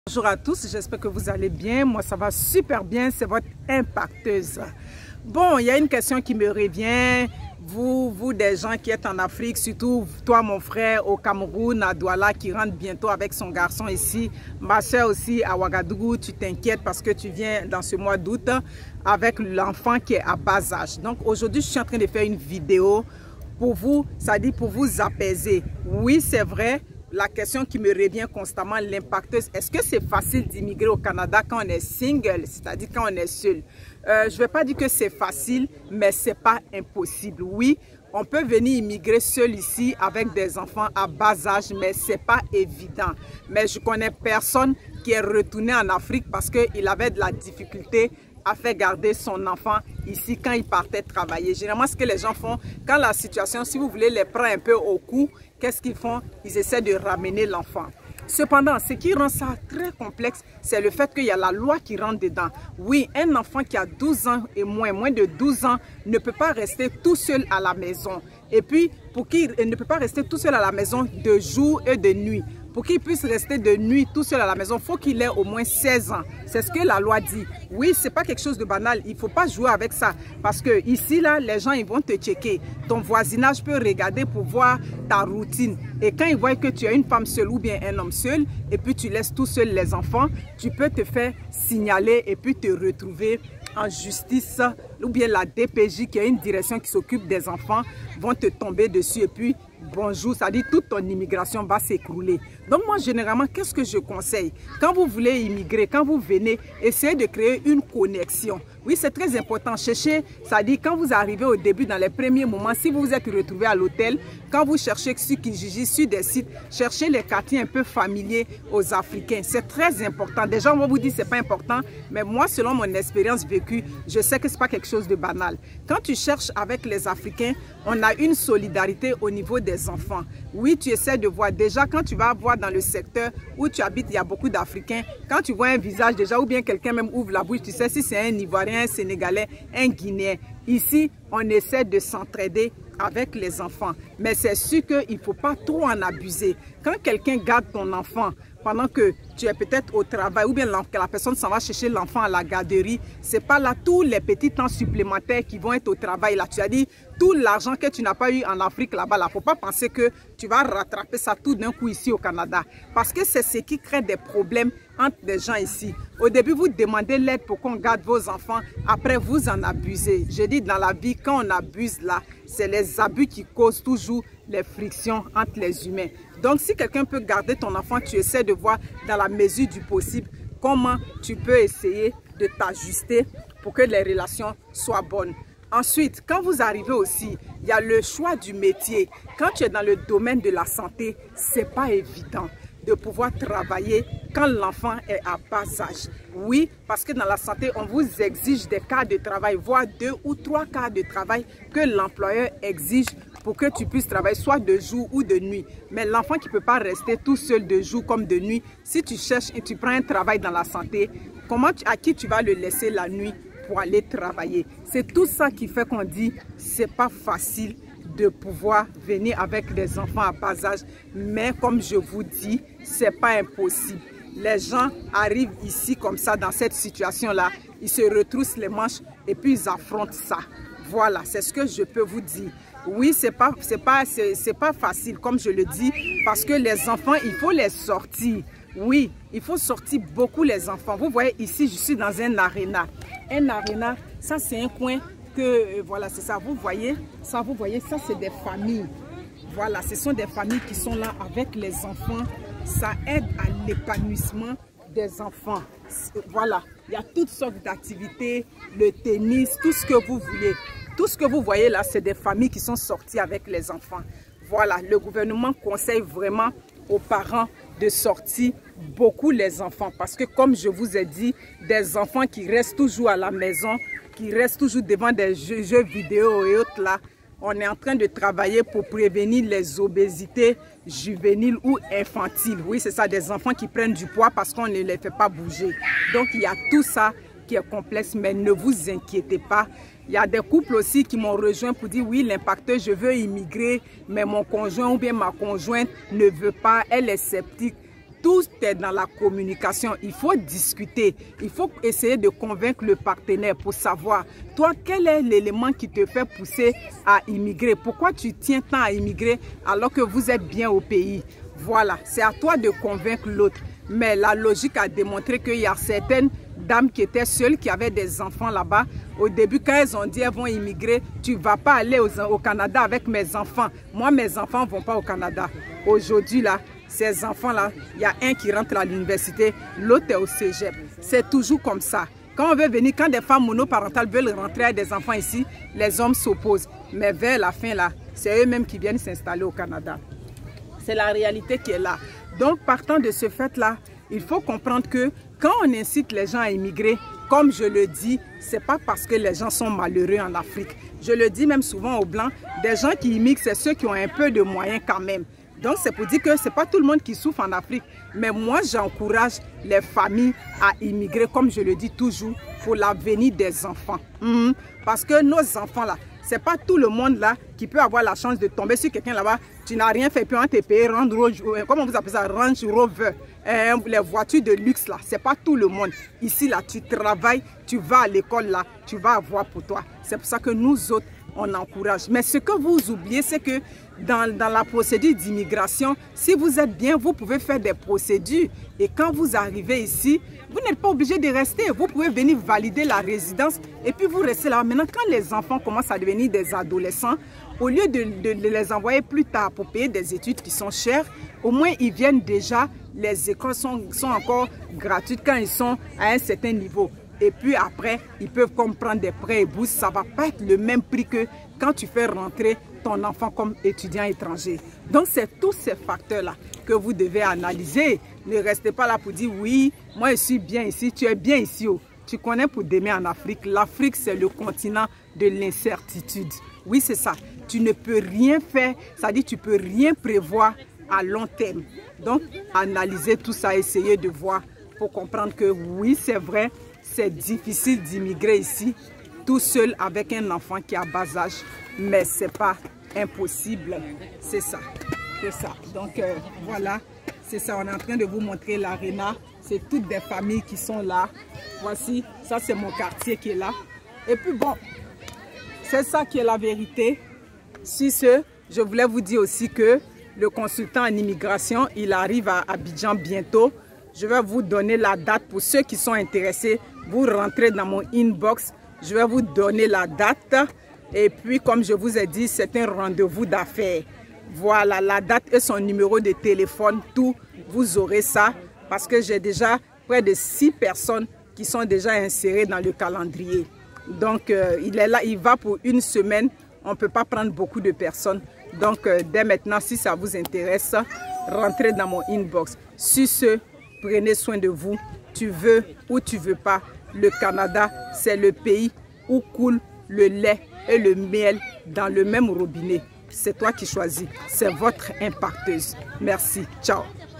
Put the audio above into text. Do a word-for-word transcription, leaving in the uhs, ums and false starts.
Bonjour à tous, j'espère que vous allez bien. Moi, ça va super bien, c'est votre impacteuse. Bon, il y a une question qui me revient. Vous, vous des gens qui êtes en Afrique, surtout toi, mon frère, au Cameroun, à Douala, qui rentre bientôt avec son garçon ici. Ma soeur aussi à Ouagadougou, tu t'inquiètes parce que tu viens dans ce mois d'août avec l'enfant qui est à bas âge. Donc aujourd'hui, je suis en train de faire une vidéo pour vous, ça dit pour vous apaiser. Oui, c'est vrai. La question qui me revient constamment, l'impacteuse, est-ce que c'est facile d'immigrer au Canada quand on est single, c'est-à-dire quand on est seul? euh, Je ne vais pas dire que c'est facile, mais ce n'est pas impossible. Oui, on peut venir immigrer seul ici avec des enfants à bas âge, mais ce n'est pas évident. Mais je connais personne qui est retourné en Afrique parce qu'il avait de la difficulté à faire garder son enfant ici quand il partait travailler. Généralement, ce que les gens font, quand la situation, si vous voulez, les prend un peu au cou, qu'est-ce qu'ils font? Ils essaient de ramener l'enfant. Cependant, ce qui rend ça très complexe, c'est le fait qu'il y a la loi qui rentre dedans. Oui, un enfant qui a douze ans et moins, moins de douze ans, ne peut pas rester tout seul à la maison. Et puis, pour qu'il ne peut pas rester tout seul à la maison de jour et de nuit. Pour qu'il puisse rester de nuit tout seul à la maison, il faut qu'il ait au moins seize ans. C'est ce que la loi dit. Oui, ce n'est pas quelque chose de banal. Il ne faut pas jouer avec ça. Parce que ici, là, les gens ils vont te checker. Ton voisinage peut regarder pour voir ta routine. Et quand ils voient que tu es une femme seule ou bien un homme seul, et puis tu laisses tout seul les enfants, tu peux te faire signaler et puis te retrouver en justice, ou bien la D P J, qui est une direction qui s'occupe des enfants, vont te tomber dessus et puis bonjour, ça dit toute ton immigration va s'écrouler. Donc moi, généralement, qu'est-ce que je conseille? Quand vous voulez immigrer, quand vous venez, essayez de créer une connexion. Oui, c'est très important. Cherchez, ça dit quand vous arrivez au début, dans les premiers moments, si vous vous êtes retrouvé à l'hôtel, quand vous cherchez sur Kijiji, sur des sites, cherchez les quartiers un peu familiers aux Africains. C'est très important. Des gens vont vous dire que ce n'est pas important, mais moi, selon mon expérience vécue, je sais que ce n'est pas quelque chose de banal. Quand tu cherches avec les Africains, on a une solidarité au niveau des enfants. Oui, tu essaies de voir. Déjà, quand tu vas voir dans le secteur où tu habites, il y a beaucoup d'Africains. Quand tu vois un visage déjà, ou bien quelqu'un même ouvre la bouche, tu sais si c'est un Ivoirien, un Sénégalais, un Guinéen. Ici, on essaie de s'entraider avec les enfants. Mais c'est sûr qu'il ne faut pas trop en abuser. Quand quelqu'un garde ton enfant pendant que tu es peut-être au travail ou bien que la personne s'en va chercher l'enfant à la garderie, ce n'est pas là tous les petits temps supplémentaires qui vont être au travail. Là, tu as dit tout l'argent que tu n'as pas eu en Afrique là-bas. Il ne faut pas penser que tu vas rattraper ça tout d'un coup ici au Canada. Parce que c'est ce qui crée des problèmes entre les gens ici. Au début, vous demandez l'aide pour qu'on garde vos enfants. Après, vous en abusez. Je dis dans la vie, quand on abuse là, c'est les abus qui causent toujours les frictions entre les humains. Donc, si quelqu'un peut garder ton enfant, tu essaies de voir dans la mesure du possible comment tu peux essayer de t'ajuster pour que les relations soient bonnes. Ensuite, quand vous arrivez aussi, il y a le choix du métier. Quand tu es dans le domaine de la santé, ce n'est pas évident de pouvoir travailler quand l'enfant est à bas âge. Oui, parce que dans la santé, on vous exige des cas de travail, voire deux ou trois cas de travail que l'employeur exige pour que tu puisses travailler soit de jour ou de nuit. Mais l'enfant qui ne peut pas rester tout seul de jour comme de nuit, si tu cherches et tu prends un travail dans la santé, comment tu, à qui tu vas le laisser la nuit pour aller travailler? C'est tout ça qui fait qu'on dit c'est pas facile de pouvoir venir avec des enfants à bas âge. Mais comme je vous dis, c'est pas impossible. Les gens arrivent ici comme ça, dans cette situation-là, ils se retroussent les manches et puis ils affrontent ça. Voilà, c'est ce que je peux vous dire. Oui, c'est pas, c'est pas, c'est pas facile, comme je le dis, parce que les enfants, il faut les sortir. Oui, il faut sortir beaucoup les enfants. Vous voyez ici, je suis dans un aréna. Un aréna, ça c'est un coin que, euh, voilà, c'est ça, vous voyez, ça vous voyez, ça c'est des familles. Voilà, ce sont des familles qui sont là avec les enfants. Ça aide à l'épanouissement des enfants. Voilà, il y a toutes sortes d'activités, le tennis, tout ce que vous voulez. Tout ce que vous voyez là, c'est des familles qui sont sorties avec les enfants. Voilà, le gouvernement conseille vraiment aux parents de sortir beaucoup les enfants. Parce que comme je vous ai dit, des enfants qui restent toujours à la maison, qui restent toujours devant des jeux, jeux vidéo et autres là, on est en train de travailler pour prévenir les obésités juvéniles ou infantiles. Oui, c'est ça, des enfants qui prennent du poids parce qu'on ne les fait pas bouger. Donc, il y a tout ça qui est complexe, mais ne vous inquiétez pas. Il y a des couples aussi qui m'ont rejoint pour dire oui, l'impacteur, je veux immigrer, mais mon conjoint ou bien ma conjointe ne veut pas, elle est sceptique. Tout est dans la communication. Il faut discuter. Il faut essayer de convaincre le partenaire pour savoir, toi, quel est l'élément qui te fait pousser à immigrer? Pourquoi tu tiens tant à immigrer alors que vous êtes bien au pays? Voilà, c'est à toi de convaincre l'autre. Mais la logique a démontré qu'il y a certaines dames qui étaient seules, qui avaient des enfants là-bas. Au début, quand elles ont dit qu'elles vont immigrer, tu ne vas pas aller au, au Canada avec mes enfants. Moi, mes enfants ne vont pas au Canada. Aujourd'hui, là, ces enfants-là, il y a un qui rentre à l'université, l'autre est au cégep. C'est toujours comme ça. Quand on veut venir, quand des femmes monoparentales veulent rentrer avec des enfants ici, les hommes s'opposent. Mais vers la fin, là, c'est eux-mêmes qui viennent s'installer au Canada. C'est la réalité qui est là. Donc, partant de ce fait-là, il faut comprendre que quand on incite les gens à immigrer, comme je le dis, ce n'est pas parce que les gens sont malheureux en Afrique. Je le dis même souvent aux Blancs, des gens qui immigrent, c'est ceux qui ont un peu de moyens quand même. Donc, c'est pour dire que ce n'est pas tout le monde qui souffre en Afrique. Mais moi, j'encourage les familles à immigrer, comme je le dis toujours, pour l'avenir des enfants. Mmh. Parce que nos enfants, là, ce n'est pas tout le monde là qui peut avoir la chance de tomber sur quelqu'un là-bas. Tu n'as rien fait, puis on te paye, Range Rover, comment vous appelez ça, Range Rover, euh, les voitures de luxe là. Ce n'est pas tout le monde. Ici, là, tu travailles, tu vas à l'école là, tu vas avoir pour toi. C'est pour ça que nous autres, on encourage. Mais ce que vous oubliez, c'est que dans, dans la procédure d'immigration, si vous êtes bien, vous pouvez faire des procédures. Et quand vous arrivez ici, vous n'êtes pas obligé de rester. Vous pouvez venir valider la résidence et puis vous restez là. Maintenant, quand les enfants commencent à devenir des adolescents, au lieu de, de, de les envoyer plus tard pour payer des études qui sont chères, au moins ils viennent déjà, les écoles sont, sont encore gratuites quand ils sont à un certain niveau. Et puis après, ils peuvent comprendre des prêts et bourses. Ça ne va pas être le même prix que quand tu fais rentrer ton enfant comme étudiant étranger. Donc, c'est tous ces facteurs-là que vous devez analyser. Ne restez pas là pour dire, oui, moi je suis bien ici, tu es bien ici. Oh. Tu connais pour demain en Afrique. L'Afrique, c'est le continent de l'incertitude. Oui, c'est ça. Tu ne peux rien faire, c'est-à-dire tu ne peux rien prévoir à long terme. Donc, analysez tout ça, essayez de voir pour comprendre que oui, c'est vrai, c'est difficile d'immigrer ici, tout seul avec un enfant qui a bas âge, mais ce n'est pas impossible. C'est ça, c'est ça. Donc euh, voilà, c'est ça, on est en train de vous montrer l'aréna. C'est toutes des familles qui sont là. Voici, ça c'est mon quartier qui est là. Et puis bon, c'est ça qui est la vérité. Si ce, je voulais vous dire aussi que le consultant en immigration, il arrive à Abidjan bientôt. Je vais vous donner la date pour ceux qui sont intéressés. Vous rentrez dans mon inbox, je vais vous donner la date. Et puis, comme je vous ai dit, c'est un rendez-vous d'affaires. Voilà, la date et son numéro de téléphone, tout, vous aurez ça. Parce que j'ai déjà près de six personnes qui sont déjà insérées dans le calendrier. Donc, euh, il est là, il va pour une semaine. On ne peut pas prendre beaucoup de personnes. Donc, euh, dès maintenant, si ça vous intéresse, rentrez dans mon inbox. Sur ce, prenez soin de vous. Tu veux ou tu veux pas. Le Canada, c'est le pays où coule le lait et le miel dans le même robinet. C'est toi qui choisis. C'est votre impacteuse. Merci. Ciao.